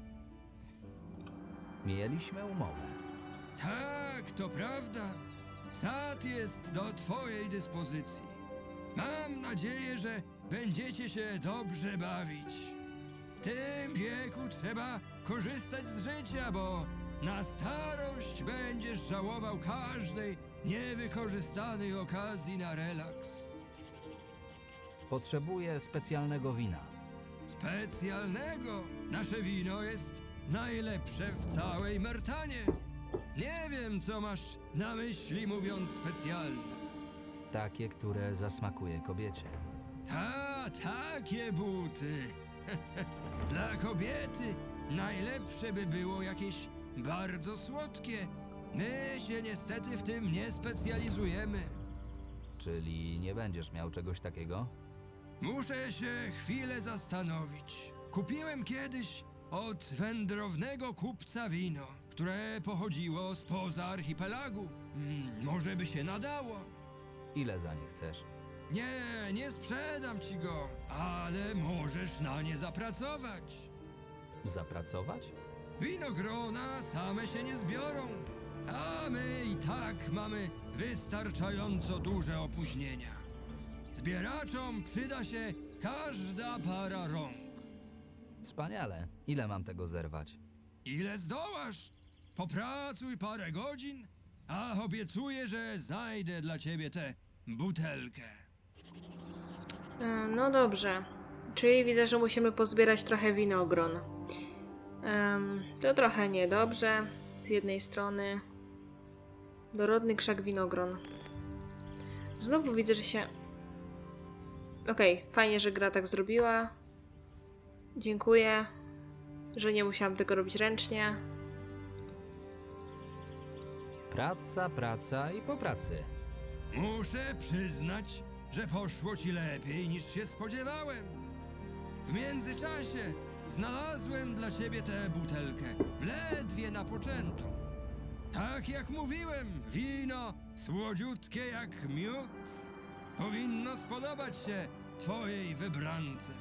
Mieliśmy umowę. Tak, to prawda. Sad jest do twojej dyspozycji. Mam nadzieję, że będziecie się dobrze bawić. W tym wieku trzeba korzystać z życia, bo na starość będziesz żałował każdej niewykorzystanej okazji na relaks. Potrzebuję specjalnego wina. Specjalnego? Nasze wino jest najlepsze w całej Mertanie. Nie wiem, co masz na myśli, mówiąc specjalne. Takie, które zasmakuje kobiecie. A, takie buty. Dla kobiety najlepsze by było jakieś bardzo słodkie. My się niestety w tym nie specjalizujemy. Czyli nie będziesz miał czegoś takiego? Muszę się chwilę zastanowić. Kupiłem kiedyś od wędrownego kupca wino, które pochodziło spoza archipelagu. Hmm, może by się nadało. Ile za nie chcesz? Nie, nie sprzedam ci go, ale możesz na nie zapracować. Zapracować? Winogrona same się nie zbiorą, a my i tak mamy wystarczająco duże opóźnienia. Zbieraczom przyda się każda para rąk. Wspaniale. Ile mam tego zerwać? Ile zdołasz? Popracuj parę godzin, a obiecuję, że znajdę dla ciebie tę butelkę. E, no dobrze. Czyli widzę, że musimy pozbierać trochę winogron. Um, to trochę niedobrze. Z jednej strony dorodny krzak winogron. Znowu widzę, że się... Okej, okay, fajnie, że gra tak zrobiła. Dziękuję, że nie musiałam tego robić ręcznie. Praca, praca i po pracy. Muszę przyznać, że poszło ci lepiej niż się spodziewałem. W międzyczasie znalazłem dla ciebie tę butelkę, ledwie napoczętą. Tak jak mówiłem, wino słodziutkie jak miód powinno spodobać się twojej wybrance.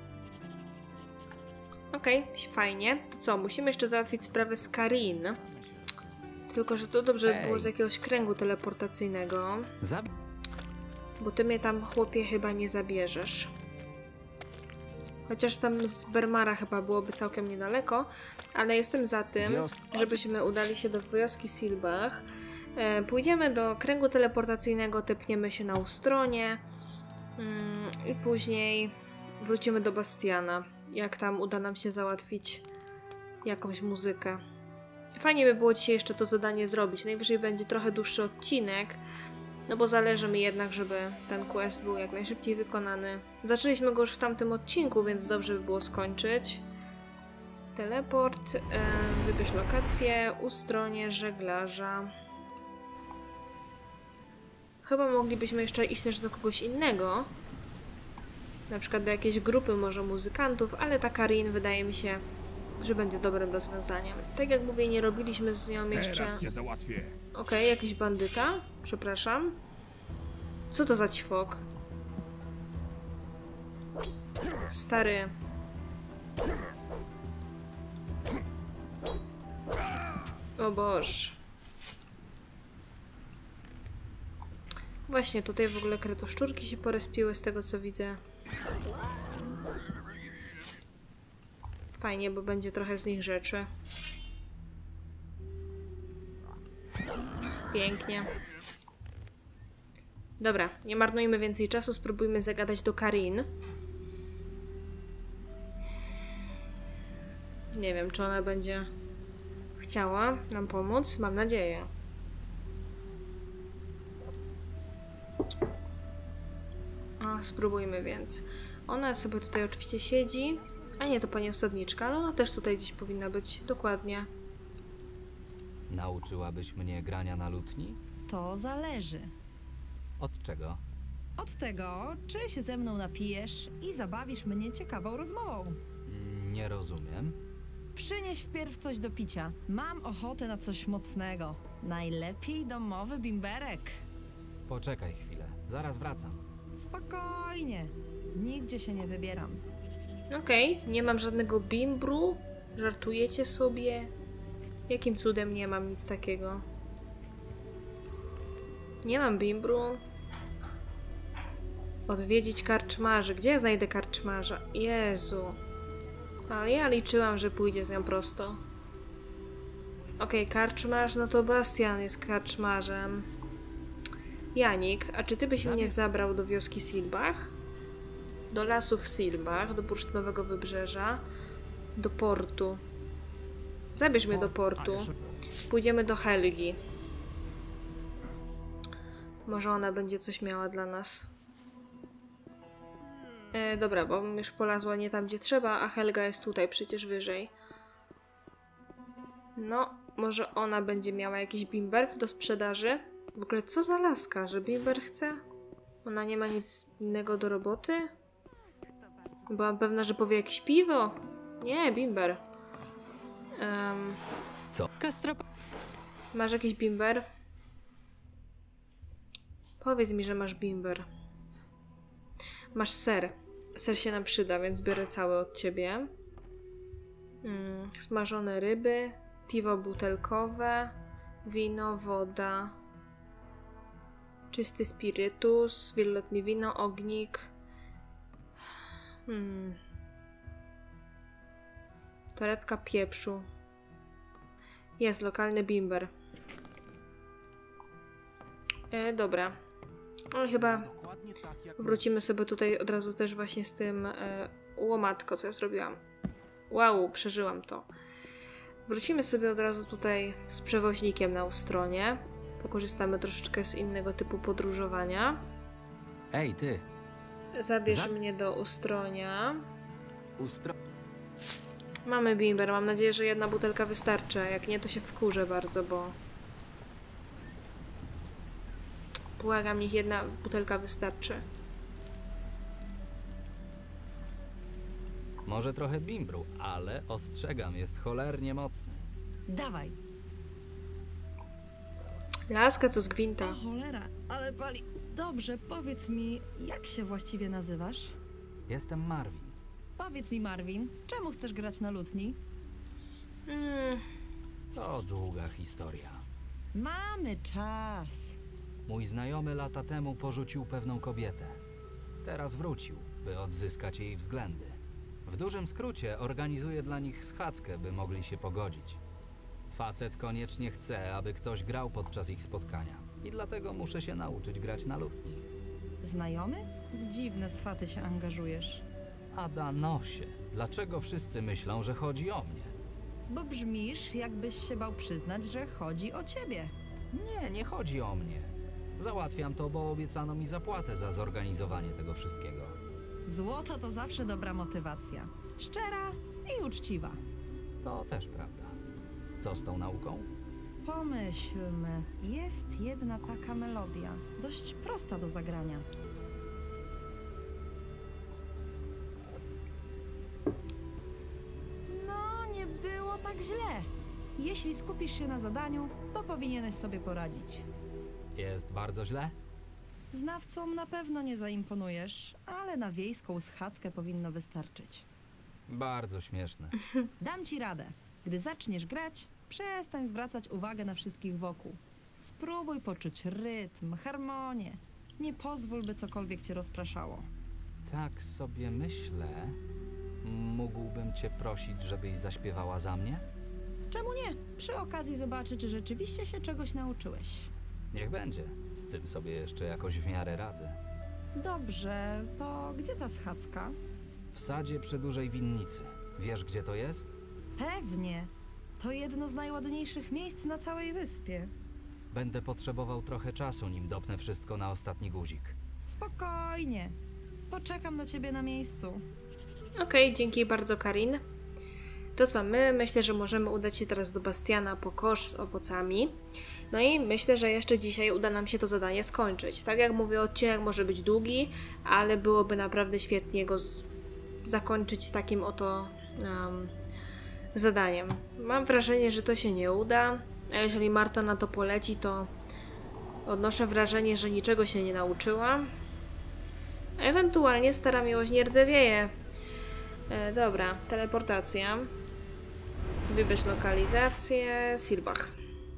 Okej, okay, fajnie. To co, musimy jeszcze załatwić sprawę z Karin. Tylko, że to dobrze by było z jakiegoś kręgu teleportacyjnego. Zab Bo ty mnie tam, chłopie, chyba nie zabierzesz. Chociaż tam z Bermara chyba byłoby całkiem niedaleko, ale jestem za tym, żebyśmy udali się do wioski Silbach. E, pójdziemy do kręgu teleportacyjnego, tepniemy się na Ustronie mm, i później wrócimy do Bastiana, jak tam uda nam się załatwić jakąś muzykę. Fajnie by było dzisiaj jeszcze to zadanie zrobić. Najwyżej będzie trochę dłuższy odcinek, no bo zależy mi jednak, żeby ten quest był jak najszybciej wykonany. Zaczęliśmy go już w tamtym odcinku, więc dobrze by było skończyć. Teleport, yy, wybierz lokację, Ustronie żeglarza. Chyba moglibyśmy jeszcze iść też do kogoś innego. Na przykład do jakiejś grupy może muzykantów, ale ta Karin wydaje mi się, że będzie dobrym rozwiązaniem. Tak jak mówię, nie robiliśmy z nią jeszcze... Teraz cię załatwię. Okej, okay, jakiś bandyta? Przepraszam. Co to za ćwok? Stary. O Boż. Właśnie tutaj w ogóle kretoszczurki się porespiły z tego co widzę. Fajnie, bo będzie trochę z nich rzeczy. Pięknie. Dobra, nie marnujmy więcej czasu, spróbujmy zagadać do Karin. Nie wiem, czy ona będzie chciała nam pomóc. Mam nadzieję. A, spróbujmy więc. Ona sobie tutaj oczywiście siedzi. A nie, to pani osadniczka, ale ona też tutaj gdzieś powinna być. Dokładnie. Nauczyłabyś mnie grania na lutni? To zależy. Od czego? Od tego, czy się ze mną napijesz i zabawisz mnie ciekawą rozmową. Nie rozumiem. Przynieś wpierw coś do picia. Mam ochotę na coś mocnego. Najlepiej domowy bimberek. Poczekaj chwilę, zaraz wracam. Spokojnie. Nigdzie się nie wybieram. Okej, okay, nie mam żadnego bimbru. Żartujecie sobie? Jakim cudem nie mam nic takiego? Nie mam bimbru. Odwiedzić karczmarzy. Gdzie ja znajdę karczmarza? Jezu. Ale ja liczyłam, że pójdzie z nią prosto. Okej, okay, karczmarz, no to Bastian jest karczmarzem. Janik, a czy ty byś mnie zabrał do wioski Silbach? Do lasów Silbach, do bursztynowego wybrzeża, do portu. Zabierz mnie do portu. Pójdziemy do Helgi. Może ona będzie coś miała dla nas. E, dobra, bo już polazła nie tam, gdzie trzeba, a Helga jest tutaj przecież wyżej. No, może ona będzie miała jakiś bimber do sprzedaży? W ogóle co za laska, że bimber chce? Ona nie ma nic innego do roboty? Byłam pewna, że powie jakieś piwo. Nie, bimber. Um, Co? Masz jakiś bimber? Powiedz mi, że masz bimber. Masz ser. Ser się nam przyda, więc biorę cały od ciebie. Mm, smażone ryby, piwo butelkowe, wino, woda, czysty spirytus, wieloletnie wino, ognik. Hmm. Torebka pieprzu. Jest lokalny bimber. E, dobra. Ale chyba wrócimy sobie tutaj od razu też właśnie z tym e, łomatko, co ja zrobiłam. Wow, przeżyłam to. Wrócimy sobie od razu tutaj z przewoźnikiem na Ustronie. Pokorzystamy troszeczkę z innego typu podróżowania. Ej, ty! Zabierz Za... mnie do Ustronia. Ustro... Mamy bimber. Mam nadzieję, że jedna butelka wystarczy. Jak nie, to się wkurzę bardzo, bo... Błagam, niech jedna butelka wystarczy. Może trochę bimbru, ale ostrzegam, jest cholernie mocny. Dawaj. Laska co z gwinta. O cholera, ale pali. Dobrze, powiedz mi, jak się właściwie nazywasz? Jestem Marvin. Powiedz mi, Marvin, czemu chcesz grać na lutni? Hmm. To długa historia. Mamy czas. Mój znajomy lata temu porzucił pewną kobietę. Teraz wrócił, by odzyskać jej względy. W dużym skrócie organizuje dla nich schadzkę, by mogli się pogodzić. Facet koniecznie chce, aby ktoś grał podczas ich spotkania. I dlatego muszę się nauczyć grać na lutni. Znajomy? W dziwne swaty się angażujesz. Adanosie, dlaczego wszyscy myślą, że chodzi o mnie? Bo brzmisz, jakbyś się bał przyznać, że chodzi o ciebie. Nie, nie chodzi o mnie. Załatwiam to, bo obiecano mi zapłatę za zorganizowanie tego wszystkiego. Złoto to zawsze dobra motywacja. Szczera i uczciwa. To też prawda. Co z tą nauką? Pomyślmy. Jest jedna taka melodia. Dość prosta do zagrania. No, nie było tak źle. Jeśli skupisz się na zadaniu, to powinieneś sobie poradzić. Jest bardzo źle? Znawcom na pewno nie zaimponujesz, ale na wiejską schadzkę powinno wystarczyć. Bardzo śmieszne. Dam ci radę. Gdy zaczniesz grać, przestań zwracać uwagę na wszystkich wokół. Spróbuj poczuć rytm, harmonię. Nie pozwól, by cokolwiek cię rozpraszało. Tak sobie myślę. Mógłbym cię prosić, żebyś zaśpiewała za mnie? Czemu nie? Przy okazji zobaczy, czy rzeczywiście się czegoś nauczyłeś. Niech będzie. Z tym sobie jeszcze jakoś w miarę radzę. Dobrze, to gdzie ta schadzka? W sadzie przy dużej winnicy. Wiesz, gdzie to jest? Pewnie. To jedno z najładniejszych miejsc na całej wyspie. Będę potrzebował trochę czasu, nim dopnę wszystko na ostatni guzik. Spokojnie. Poczekam na ciebie na miejscu. Okej, okay, dzięki bardzo, Karin. To co, my myślę, że możemy udać się teraz do Bastiana po kosz z owocami. No i myślę, że jeszcze dzisiaj uda nam się to zadanie skończyć. Tak jak mówię, odcinek może być długi, ale byłoby naprawdę świetnie go zakończyć takim oto um, zadaniem. Mam wrażenie, że to się nie uda, a jeżeli Marta na to poleci, to odnoszę wrażenie, że niczego się nie nauczyła. Ewentualnie stara miłość nie rdzewieje. E, dobra, teleportacja. Wybierz lokalizację. Silbach.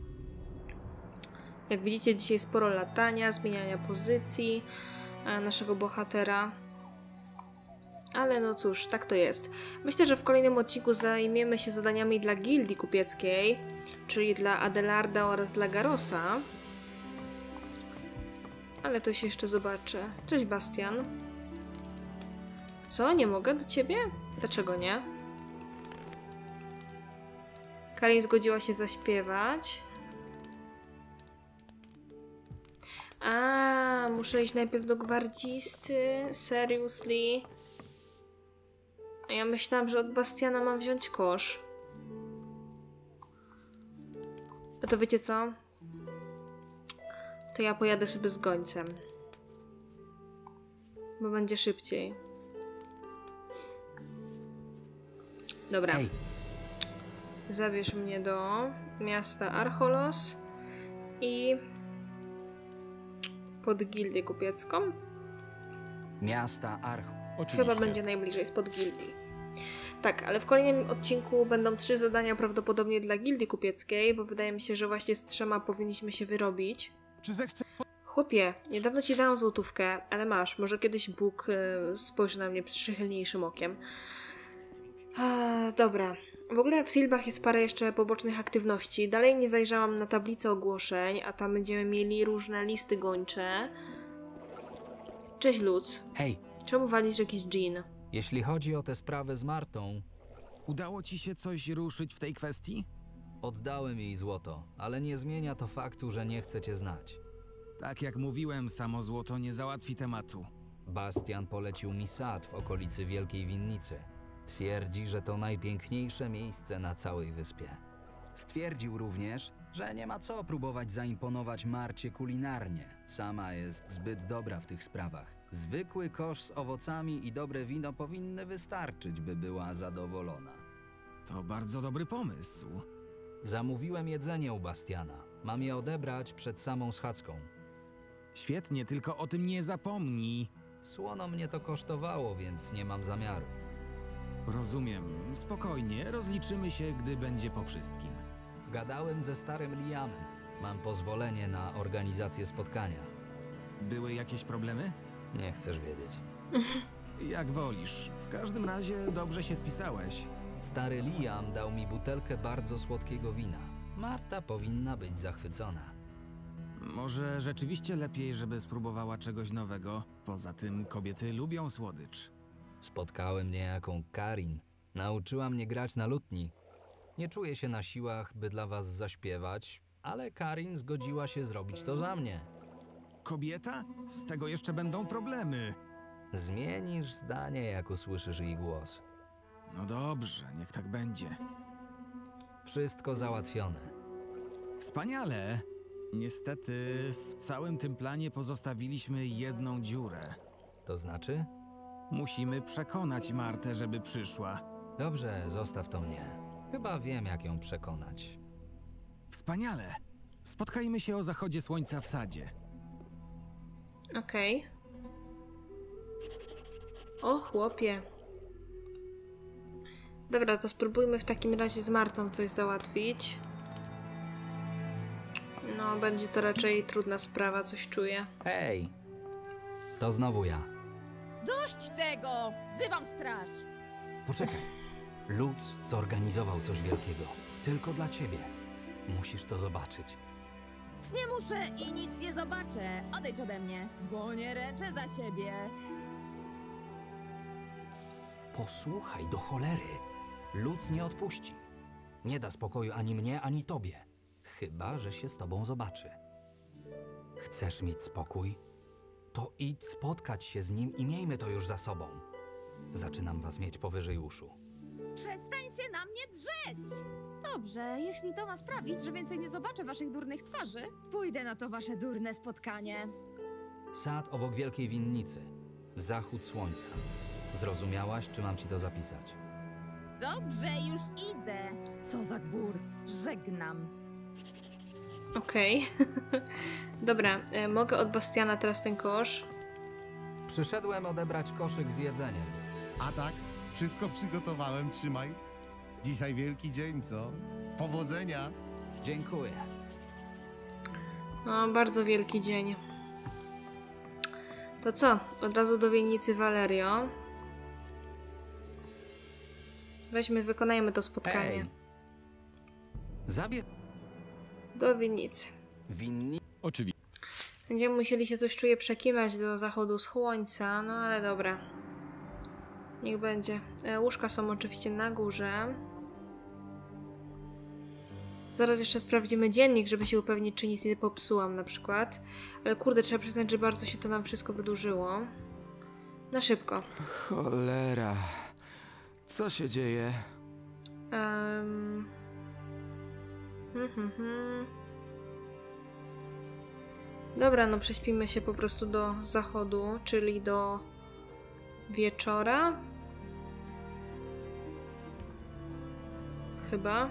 Jak widzicie, dzisiaj sporo latania, zmieniania pozycji e, naszego bohatera. Ale no cóż, tak to jest. Myślę, że w kolejnym odcinku zajmiemy się zadaniami dla Gildii Kupieckiej, czyli dla Adelarda oraz dla Garosa. Ale to się jeszcze zobaczy. Cześć, Bastian. Co? Nie mogę do ciebie? Dlaczego nie? Karin zgodziła się zaśpiewać. A, muszę iść najpierw do gwardzisty. Seriously. A ja myślałam, że od Bastiana mam wziąć kosz. A to wiecie co? To ja pojadę sobie z gońcem. Bo będzie szybciej. Dobra. Hej. Zabierz mnie do miasta Archolos i pod gildię kupiecką. Miasta Arch. Chyba będzie najbliżej spod gildii. Tak, ale w kolejnym odcinku będą trzy zadania prawdopodobnie dla gildii kupieckiej, bo wydaje mi się, że właśnie z trzema powinniśmy się wyrobić. Czy zechce... Chłopie, niedawno ci dałam złotówkę, ale masz, może kiedyś Bóg e, spojrzy na mnie przychylniejszym okiem. Eee, dobra. W ogóle w Silbach jest parę jeszcze pobocznych aktywności. Dalej nie zajrzałam na tablicę ogłoszeń, a tam będziemy mieli różne listy gończe. Cześć, Lutz. Hej. Czemu walisz jakiś dżin? Jeśli chodzi o tę sprawę z Martą... Udało ci się coś ruszyć w tej kwestii? Oddałem jej złoto, ale nie zmienia to faktu, że nie chcę cię znać. Tak jak mówiłem, samo złoto nie załatwi tematu. Bastian polecił mi sad w okolicy Wielkiej Winnicy. Twierdzi, że to najpiękniejsze miejsce na całej wyspie. Stwierdził również, że nie ma co próbować zaimponować Marcie kulinarnie. Sama jest zbyt dobra w tych sprawach. Zwykły kosz z owocami i dobre wino powinny wystarczyć, by była zadowolona. To bardzo dobry pomysł. Zamówiłem jedzenie u Bastiana. Mam je odebrać przed samą schadzką. Świetnie, tylko o tym nie zapomnij. Słono mnie to kosztowało, więc nie mam zamiaru. Rozumiem. Spokojnie, rozliczymy się, gdy będzie po wszystkim. Gadałem ze starym Liamem. Mam pozwolenie na organizację spotkania. Były jakieś problemy? Nie chcesz wiedzieć. Jak wolisz. W każdym razie dobrze się spisałeś. Stary Liam dał mi butelkę bardzo słodkiego wina. Marta powinna być zachwycona. Może rzeczywiście lepiej, żeby spróbowała czegoś nowego. Poza tym kobiety lubią słodycz. Spotkałem niejaką Karin. Nauczyła mnie grać na lutni. Nie czuję się na siłach, by dla was zaśpiewać, ale Karin zgodziła się zrobić to za mnie. Kobieta? Z tego jeszcze będą problemy. Zmienisz zdanie, jak usłyszysz jej głos. No dobrze, niech tak będzie. Wszystko załatwione. Wspaniale. Niestety w całym tym planie pozostawiliśmy jedną dziurę. To znaczy? Musimy przekonać Martę, żeby przyszła. Dobrze, zostaw to mnie. Chyba wiem, jak ją przekonać. Wspaniale. Spotkajmy się o zachodzie słońca w sadzie. Okej. Okay. O, chłopie. Dobra, to spróbujmy w takim razie z Martą coś załatwić. No, będzie to raczej trudna sprawa, coś czuję. Hej! To znowu ja. Dość tego! Wzywam straż! Poczekaj. Lutz zorganizował coś wielkiego. Tylko dla ciebie. Musisz to zobaczyć. Nic nie muszę i nic nie zobaczę. Odejdź ode mnie, bo nie ręczę za siebie. Posłuchaj, do cholery. Lutz nie odpuści. Nie da spokoju ani mnie, ani tobie. Chyba że się z tobą zobaczy. Chcesz mieć spokój? To idź spotkać się z nim i miejmy to już za sobą. Zaczynam was mieć powyżej uszu. Przestań się na mnie drzeć! Dobrze, jeśli to ma sprawić, że więcej nie zobaczę waszych durnych twarzy, pójdę na to wasze durne spotkanie. Sad obok wielkiej winnicy. Zachód słońca. Zrozumiałaś, czy mam ci to zapisać? Dobrze, już idę. Co za gbur. Żegnam. Okej. Okay. Dobra, e, mogę od Bastiana teraz ten kosz. Przyszedłem odebrać koszyk z jedzeniem. A tak, wszystko przygotowałem, trzymaj. Dzisiaj wielki dzień, co? Powodzenia! Dziękuję. No, bardzo wielki dzień. To co? Od razu do winnicy Valerio. Weźmy, wykonajmy to spotkanie. Ej. Zabie... Do winnicy. Winni... Oczywiście. Będziemy musieli się coś czuje przekimać do zachodu słońca, no ale dobra. Niech będzie. E, łóżka są oczywiście na górze. Zaraz jeszcze sprawdzimy dziennik, żeby się upewnić, czy nic nie popsułam na przykład. Ale kurde, trzeba przyznać, że bardzo się to nam wszystko wydłużyło. Na szybko. Cholera. Co się dzieje? Um... Hmm, hmm, hmm. Dobra, no prześpimy się po prostu do zachodu, czyli do wieczora. Chyba.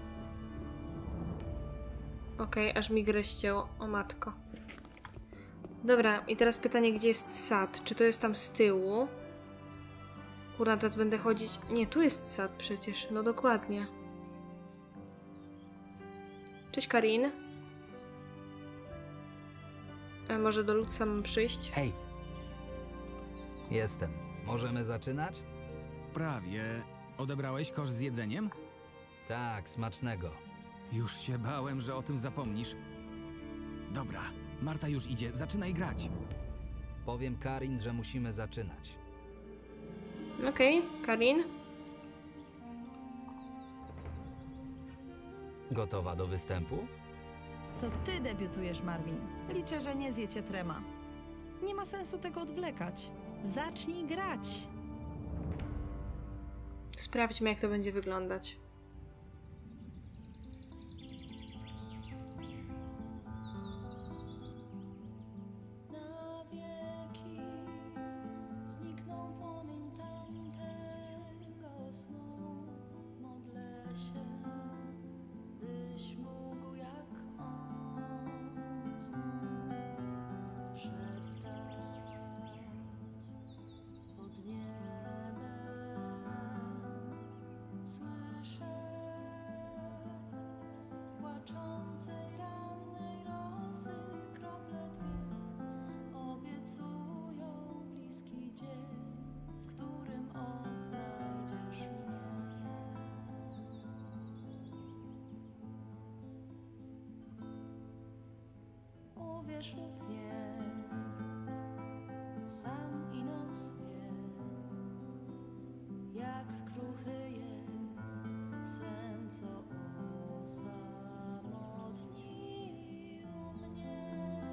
Okej, okay, aż mi grę ścięło. O matko. Dobra, i teraz pytanie, gdzie jest sad? Czy to jest tam z tyłu? Kurwa, teraz będę chodzić... Nie, tu jest sad przecież. No dokładnie. Cześć, Karin. A może do Lutza mam przyjść? Hej. Jestem. Możemy zaczynać? Prawie. Odebrałeś kosz z jedzeniem? Tak, smacznego. Już się bałem, że o tym zapomnisz. Dobra, Marta już idzie. Zaczynaj grać. Powiem Karin, że musimy zaczynać. Okej, okay, Karin. Gotowa do występu? To ty debiutujesz, Marvin. Liczę, że nie zjecie trema. Nie ma sensu tego odwlekać. Zacznij grać. Sprawdźmy, jak to będzie wyglądać. Na wieki uwierz lub nie, sam ino sobie, jak kruchy jest sen, co osamotnił mnie.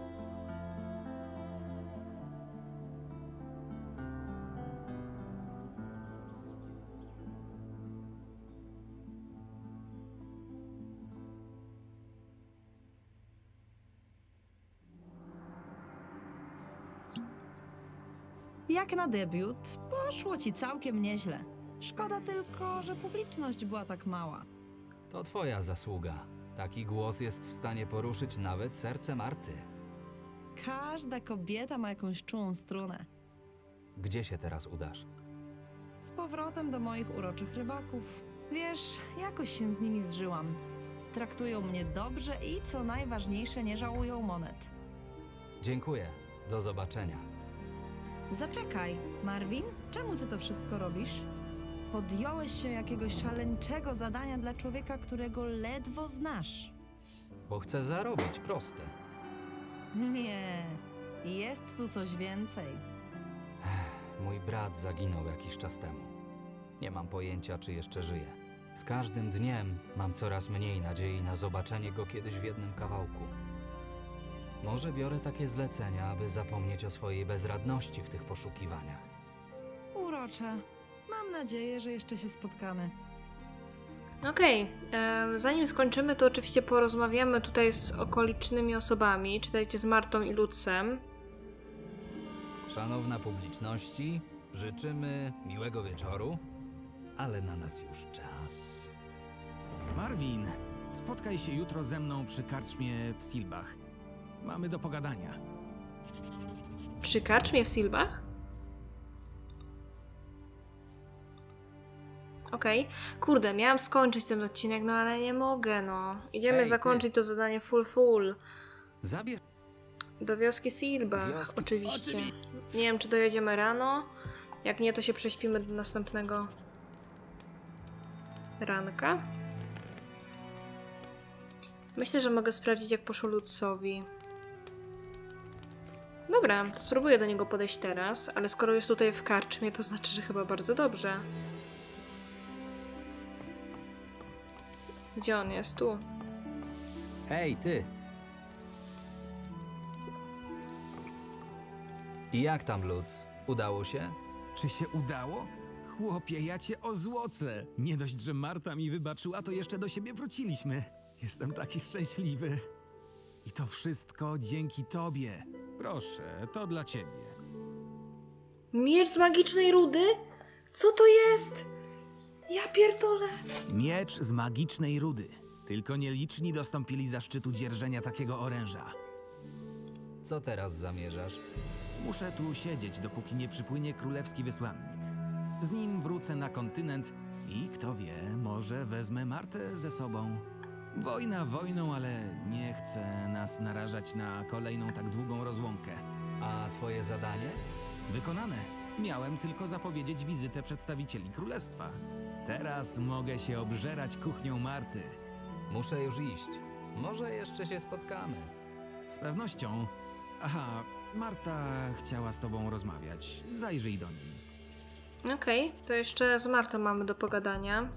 Jak na debiut, poszło ci całkiem nieźle. Szkoda tylko, że publiczność była tak mała. To twoja zasługa. Taki głos jest w stanie poruszyć nawet serce Marty. Każda kobieta ma jakąś czułą strunę. Gdzie się teraz udasz? Z powrotem do moich uroczych rybaków. Wiesz, jakoś się z nimi zżyłam. Traktują mnie dobrze i co najważniejsze, nie żałują monet. Dziękuję. Do zobaczenia. Zaczekaj, Marvin, czemu ty to wszystko robisz? Podjąłeś się jakiegoś szaleńczego zadania dla człowieka, którego ledwo znasz. Bo chcę zarobić, proste. Nie, jest tu coś więcej. Mój brat zaginął jakiś czas temu. Nie mam pojęcia, czy jeszcze żyje. Z każdym dniem mam coraz mniej nadziei na zobaczenie go kiedyś w jednym kawałku. Może biorę takie zlecenia, aby zapomnieć o swojej bezradności w tych poszukiwaniach. Urocze. Mam nadzieję, że jeszcze się spotkamy. Okej, okay. Zanim skończymy, to oczywiście porozmawiamy tutaj z okolicznymi osobami. Czytajcie z Martą i Lucem. Szanowna publiczności, życzymy miłego wieczoru, ale na nas już czas. Marvin, spotkaj się jutro ze mną przy karczmie w Silbach. Mamy do pogadania. Przy karczmie w Silbach? Okej. Okay. Kurde, miałam skończyć ten odcinek, no ale nie mogę, no. Idziemy Ej, zakończyć ty. to zadanie full full. Zabierz. Do wioski Silbach, wioski. Oczywiście. Nie wiem, czy dojedziemy rano. Jak nie, to się prześpimy do następnego ranka. Myślę, że mogę sprawdzić, jak poszło Lucowi. Dobra, to spróbuję do niego podejść teraz, ale skoro jest tutaj w karczmie, to znaczy, że chyba bardzo dobrze. Gdzie on jest? Tu. Hej, ty! I jak tam, Lutz? Udało się? Czy się udało? Chłopie, ja cię ozłocę! Nie dość, że Marta mi wybaczyła, to jeszcze do siebie wróciliśmy. Jestem taki szczęśliwy. I to wszystko dzięki tobie. Proszę, to dla ciebie. Miecz z magicznej rudy? Co to jest? Ja pierdolę. Miecz z magicznej rudy. Tylko nieliczni dostąpili zaszczytu dzierżenia takiego oręża. Co teraz zamierzasz? Muszę tu siedzieć, dopóki nie przypłynie królewski wysłannik. Z nim wrócę na kontynent i kto wie, może wezmę Martę ze sobą. Wojna wojną, ale nie chcę nas narażać na kolejną tak długą rozłąkę. A twoje zadanie? Wykonane. Miałem tylko zapowiedzieć wizytę przedstawicieli królestwa. Teraz mogę się obżerać kuchnią Marty. Muszę już iść. Może jeszcze się spotkamy. Z pewnością. Aha, Marta chciała z tobą rozmawiać. Zajrzyj do niej. Okej, okay, to jeszcze z Martą mamy do pogadania.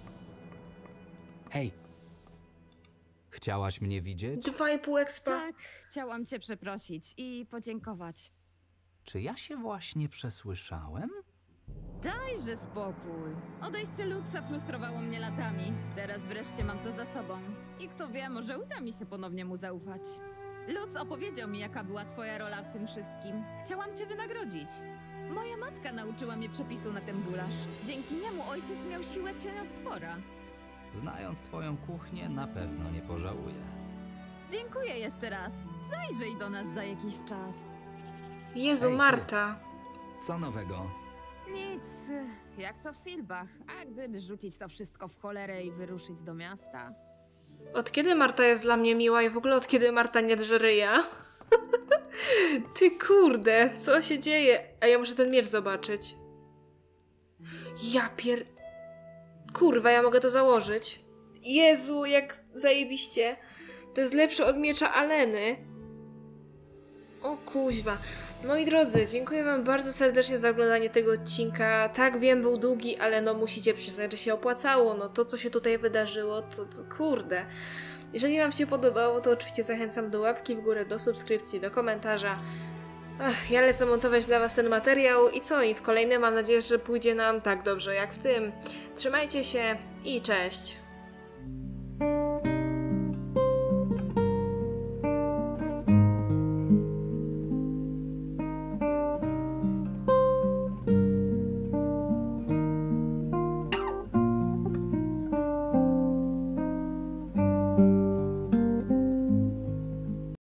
Hej! Chciałaś mnie widzieć? Dwa i pół expa. Tak, chciałam cię przeprosić i podziękować. Czy ja się właśnie przesłyszałem? Dajże spokój. Odejście Lutza frustrowało mnie latami. Teraz wreszcie mam to za sobą. I kto wie, może uda mi się ponownie mu zaufać. Lutz opowiedział mi, jaka była twoja rola w tym wszystkim. Chciałam cię wynagrodzić. Moja matka nauczyła mnie przepisu na ten gulasz. Dzięki niemu ojciec miał siłę cieniostwora. Znając twoją kuchnię, na pewno nie pożałuję. Dziękuję jeszcze raz. Zajrzyj do nas za jakiś czas. Jezu, Ej, Marta. Co nowego? Nic, jak to w Silbach. A gdyby rzucić to wszystko w cholerę i wyruszyć do miasta? Od kiedy Marta jest dla mnie miła i w ogóle od kiedy Marta nie drze ryja? Ty kurde, co się dzieje? A ja muszę ten miecz zobaczyć. Ja pier... Kurwa, ja mogę to założyć. Jezu, jak zajebiście. To jest lepsze od miecza Aleny. O kuźwa. Moi drodzy, dziękuję wam bardzo serdecznie za oglądanie tego odcinka. Tak, wiem, był długi, ale no musicie przyznać, że się opłacało. No to, co się tutaj wydarzyło, to, to kurde. Jeżeli wam się podobało, to oczywiście zachęcam do łapki w górę, do subskrypcji, do komentarza. Ach, ja lecę montować dla was ten materiał i co? I w kolejnym mam nadzieję, że pójdzie nam tak dobrze jak w tym. Trzymajcie się i cześć!